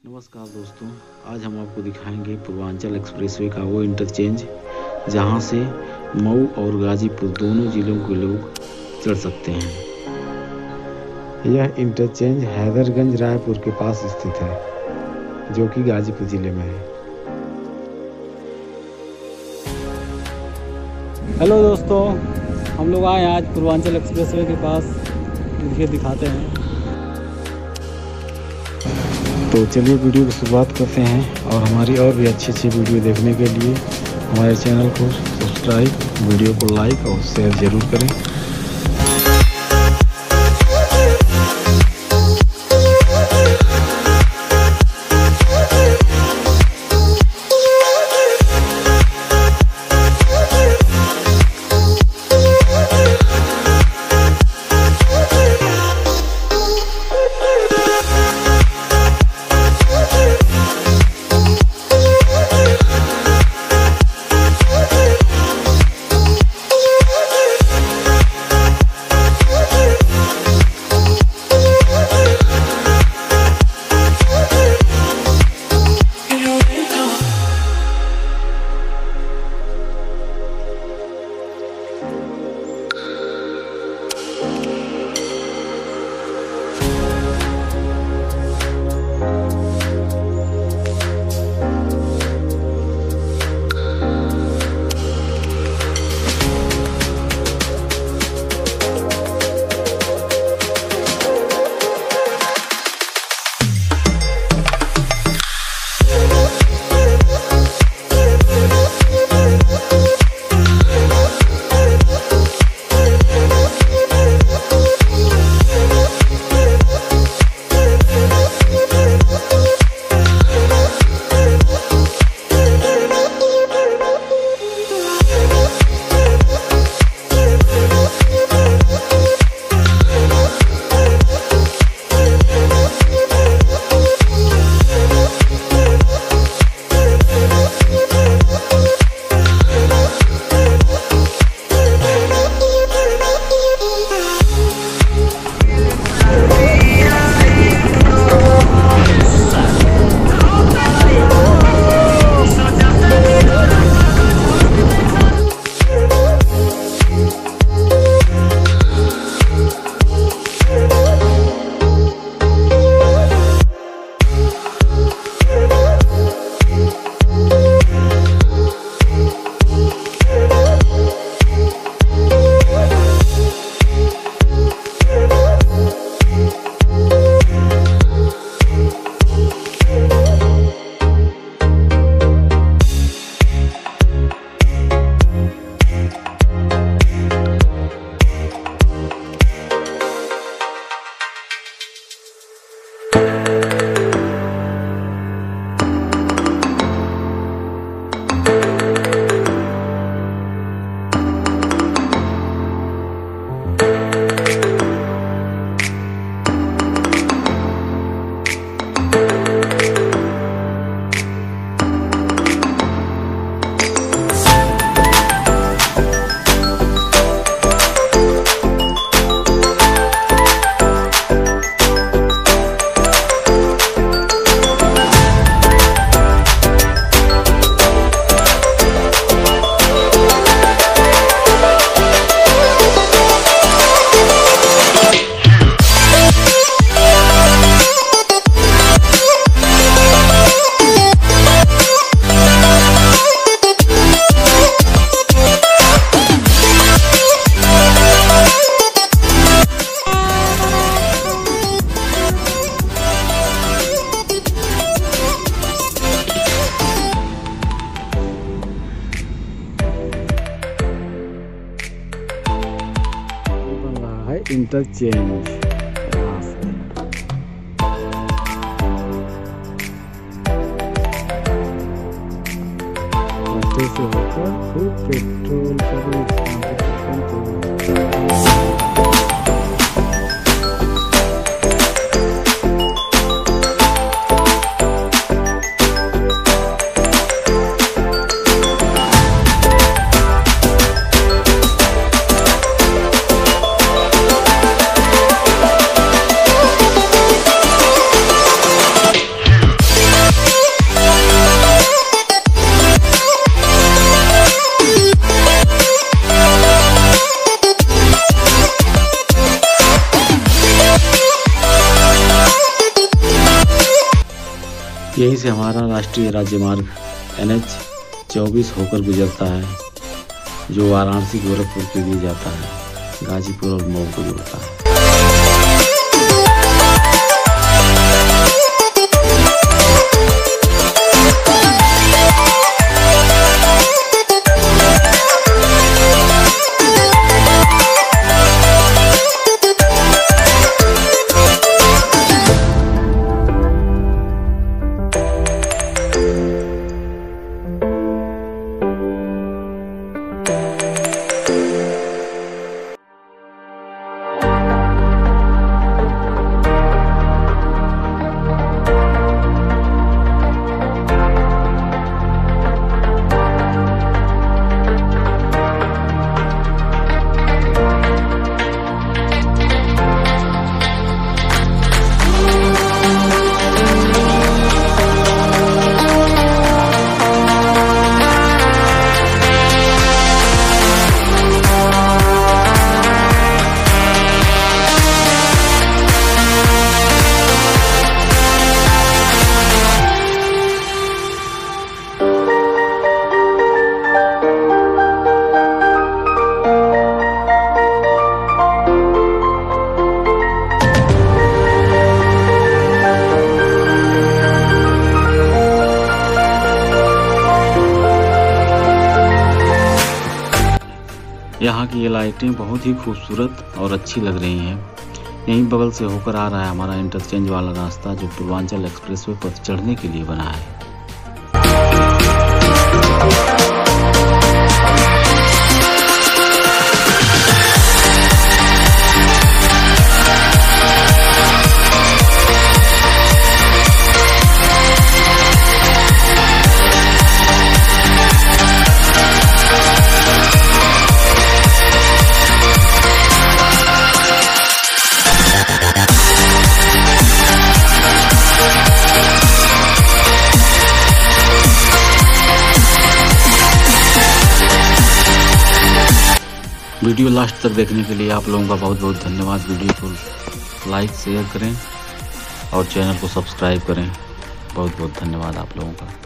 नमस्कार दोस्तों, आज हम आपको दिखाएंगे पूर्वांचल एक्सप्रेसवे का वो इंटरचेंज जहां से मऊ और गाजीपुर दोनों जिलों के लोग चढ़ सकते हैं। यह इंटरचेंज हैदरगंज रायपुर के पास स्थित है, जो कि गाजीपुर जिले में है। हेलो दोस्तों, हम लोग आए आज पूर्वांचल एक्सप्रेसवे के पास, देखिए दिखाते हैं। तो चलिए वीडियो की शुरुआत करते हैं और हमारी और भी अच्छी वीडियो देखने के लिए हमारे चैनल को सब्सक्राइब, वीडियो को लाइक और शेयर ज़रूर करें। इंटरचेंज यहाँ से होकर फिर पेट्रोल यहीं से हमारा राष्ट्रीय राज्यमार्ग NH 24 होकर गुजरता है, जो वाराणसी गोरखपुर के लिए जाता है, गाजीपुर और मऊ को जोड़ता है। यहाँ की ये लाइटें बहुत ही खूबसूरत और अच्छी लग रही हैं। यहीं बगल से होकर आ रहा है हमारा इंटरचेंज वाला रास्ता, जो पूर्वांचल एक्सप्रेसवे पर चढ़ने के लिए बना है। वीडियो लास्ट तक देखने के लिए आप लोगों का बहुत बहुत धन्यवाद। वीडियो को लाइक शेयर करें और चैनल को सब्सक्राइब करें। बहुत बहुत धन्यवाद आप लोगों का।